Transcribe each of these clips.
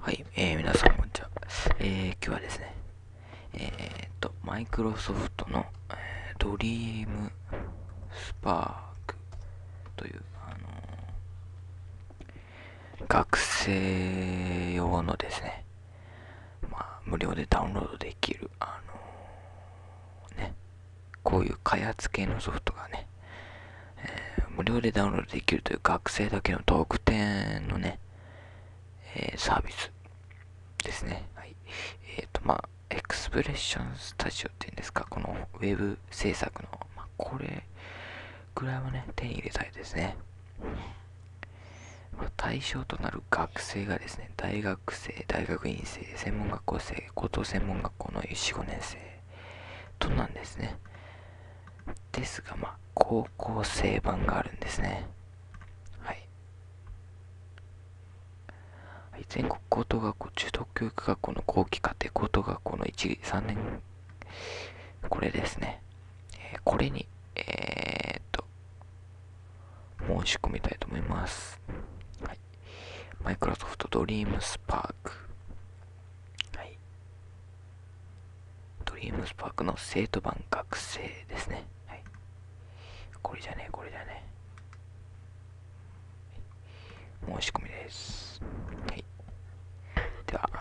はい、皆さんこんにちは。今日はですね、マイクロソフトの、ドリームスパークという、学生用のですね、無料でダウンロードできる、こういう開発系のソフトがね、無料でダウンロードできるという学生だけの特典のね、サービスですね。はい。エクスプレッションスタジオっていうんですか、このウェブ制作の、これぐらいはね、手に入れたいですね。対象となる学生がですね、大学生、大学院生、専門学校生、高等専門学校の4、5年生となんですね。ですが、高校生版があるんですね。はい。はい、全国高等学校、中等教育学校の後期課程、高等学校の1、3年、これですね。これに、申し込みたいと思います。はい。マイクロソフトドリームスパーク。はい。ドリームスパークの生徒版学生ですね。はい。これじゃね、これじゃね。申し込みです。はい。では、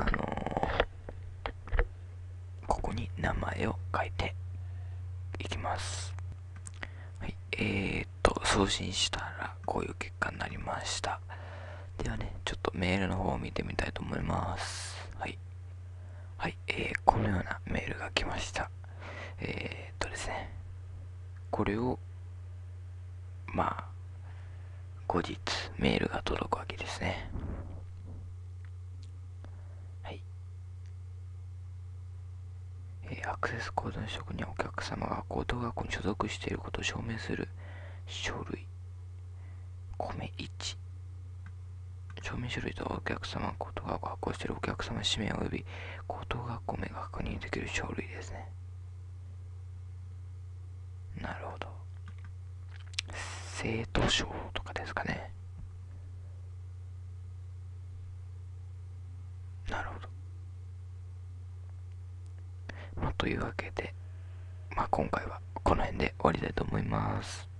ここに名前を書いていきます。はい。送信したらこういう結果になりました。ではね、ちょっとメールの方を見てみたいと思います。はい。はい。このようなメールが来ました。ですね。これを、まあ、後日メールが届くわけですね。はい。アクセスコードの取得にはお客様が高等学校に所属していることを証明する書類、米1。証明書類とはお客様が高等学校を発行しているお客様氏名及び高等学校名が確認できる書類ですね。なるほど。生徒証とかですかね。なるほど。というわけで、今回はこの辺で終わりたいと思います。